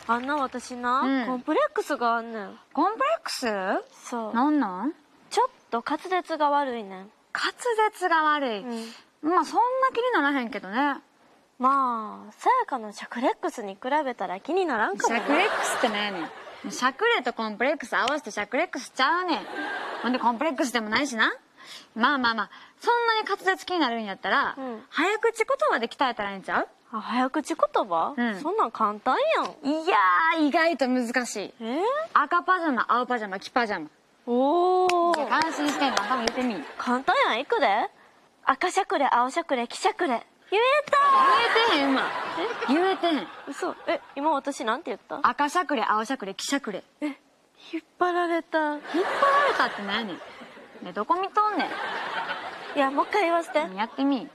あんな私な、コンプレックスがあんねん。 コンプレックス？ そう。 なんなん？ ちょっと滑舌が悪いねん。 滑舌が悪い。まあそんな気にならへんけどね。 まあさやかのシャクレックスに比べたら気にならんかもね。 シャクレックスってねえねん。シャクレとコンプレックス合わせてシャクレックスちゃうねん。ほんでコンプレックスでもないしな。まあまあまあ、そんなに滑舌気になるんやったら、早口言葉で鍛えたらいいんちゃう？ あ、早口言葉？そんなん簡単やん。 いやー、意外と難しい。赤パジャマ、青パジャマ、黄パジャマ。 おー。 感心してんの、頭言ってみ。 簡単やん、いくで。赤しゃくれ、青しゃくれ、黄しゃくれ。言えたー。言えてへんわ。言えてへん。 嘘。今私なんて言った？ 赤しゃくれ、青しゃくれ、黄しゃくれ。 引っ張られた。 引っ張られたって何やねん。ね、どこ見とんねん。 いや、もう一回言わせて。 やってみ。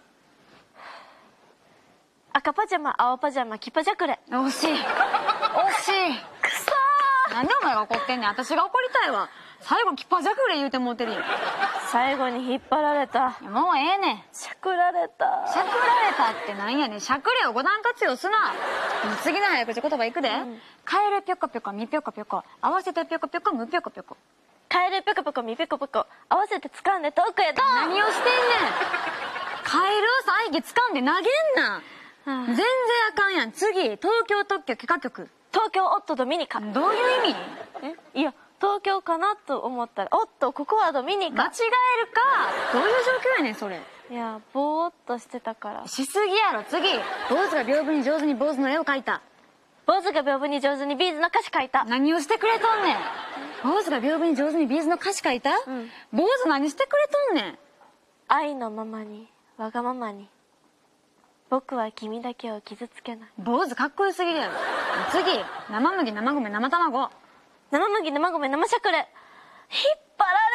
赤パジャマ、青パジャマ、黄パジャクレ。 惜しい。惜しい。 くそー。 なんでお前が怒ってんねん。私が怒りたいわ。最後、黄パジャクレ言うてもうてるやん。 最後に引っ張られた。 もうええねん。 しゃくられた。 しゃくられたってなんやねん。しゃくれを五段活用すな。次の早口言葉いくで。カエルぴょこぴょこ、みぴょこぴょこ。合わせてぴょこぴょこ、むぴょこぴょこ。 カエルぴょこぴょこ、みぴょこぴょこ。合わせて掴んで遠くへドーン。 何をしてんねん。カエルを最後掴んで投げんな。全然あかんやん。次、東京特許許可局。 東京オットドミニカ。 どういう意味？ いや、東京かなと思ったら、おっと、ここはドミニカ。 間違えるか。どういう状況やねん、それ。 いや、ぼーっとしてたから。 しすぎやろ、次。坊主が屏風に上手に坊主の絵を描いた。 坊主が屏風に上手にビーズの歌詞書いた。 何をしてくれとんねん。坊主が屏風に上手にビーズの歌詞書いた？坊主何してくれとんねん。 愛のままに、わがままに。僕は君だけを傷つけない。 坊主かっこよすぎるやろ。次、生麦、生米、生卵。 生麦、生米、生しゃくれ。引っ張ら